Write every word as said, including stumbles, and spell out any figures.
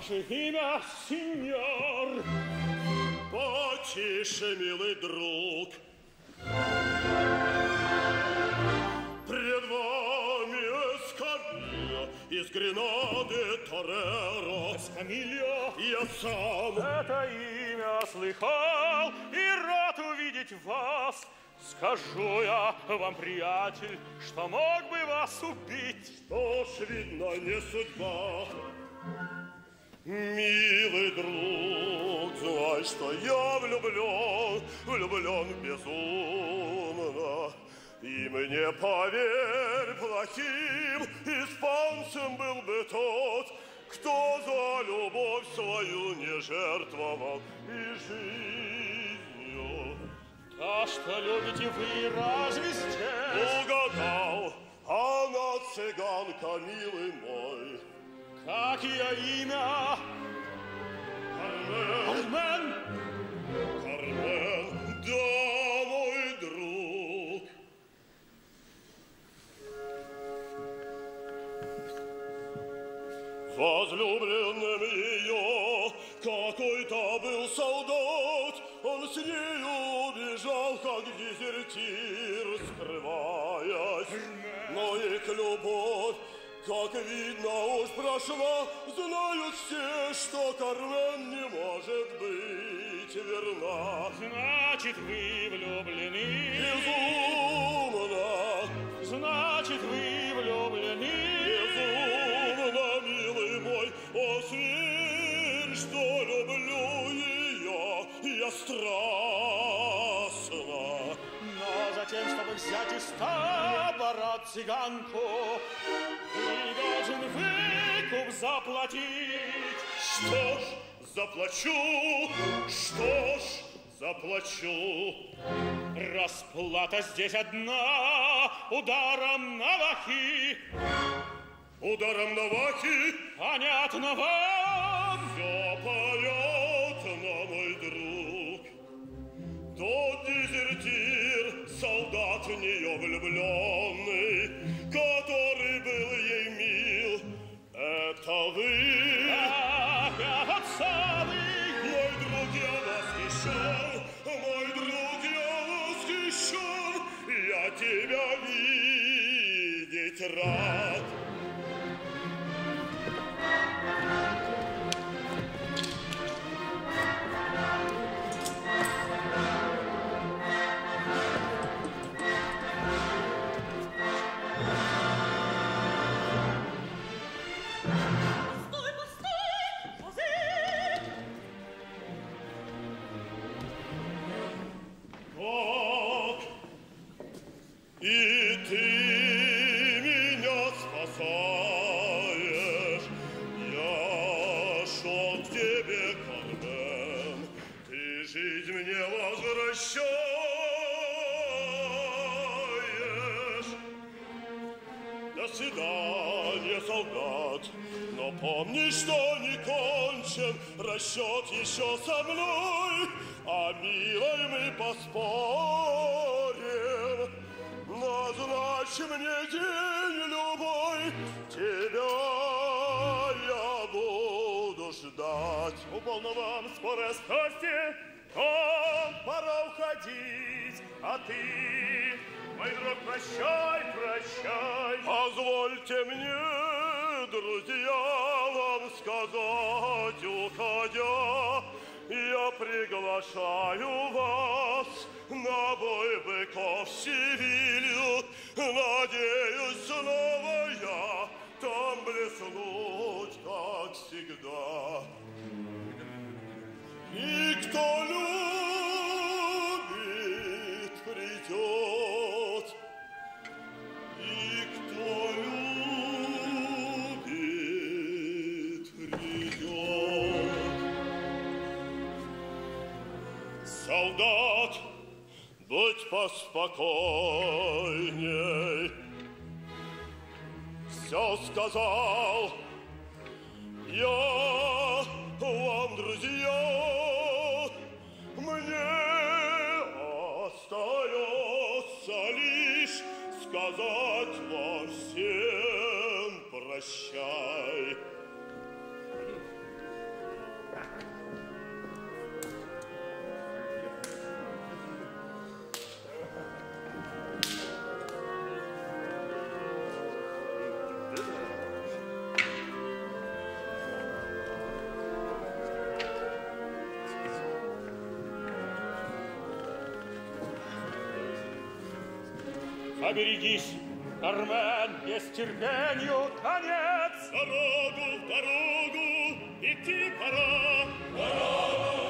Ваше имя, сеньор? Потише, милый друг. Пред вами Эскамильо из Гренады Тореро. Эскамильо? Я сам. Это имя слыхал и рад увидеть вас. Скажу я вам, приятель, что мог бы вас убить. Что ж, видно, не судьба. Милый друг, знай, что я влюблен, влюблен безумно. И мне, поверь, плохим испанцем был бы тот, кто за любовь свою не жертвовал и жизнью. А что любите вы, разве здесь? Угадал, она цыганка, милый мой. Как ее имя? Кармен. Кармен? Кармен, да, мой друг. Возлюбленным ее какой-то был солдат, он с нею убежал, как дезертир, скрываясь. Но их любовь, как видно, уж прошла, знают все, что Кармен не может быть верна. Значит, вы влюблены? Безумно. Значит, вы влюблены? Безумно, милый мой, о, сверь, что люблю ее, я страстно. Но затем, чтобы взять из табора цыганку, ты должен выкуп заплатить. Что ж, заплачу, что ж, заплачу. Расплата здесь одна, ударом навахи. Ударом навахи? Понятно вам? Все понятно, мой друг. Тот дезертир, солдат в нее влюбленный, который был ей мил, это вы? Ах, я самый! Мой друг, я восхищен, мой друг, я восхищен, я тебя видеть рад. И ты меня спасаешь, я шел к тебе, Кармен, ты жизнь мне возвращаешь. До свидания, солдат, но помни, что не кончен расчет еще со мной, а милой мы поспорим. Назначь мне день любой, тебя я буду ждать. Уполно вам скоро страсти, то пора уходить, а ты, мой друг, прощай, прощай. Позвольте мне, друзья, вам сказать, уходя, я приглашаю вас на бой быков в Севилью. Надеюсь, снова я там блеснуть, как всегда. И кто любит, придет, и кто любит, придет. Солдат, будь поспокойней. Все сказал я вам, друзья. Мне остается лишь сказать вам всем прощай. Поберегись, Кармен, есть терпению конец. Дорогу, дорогу, идти пора. Дорогу,